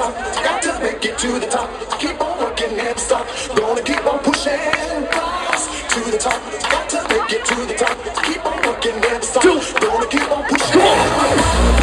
top. Got to make it to the top. Keep on working, never stop. Gonna keep on pushing. Rise to the top. Got to make it to the top. Keep on working, never stop. Gonna keep on pushing.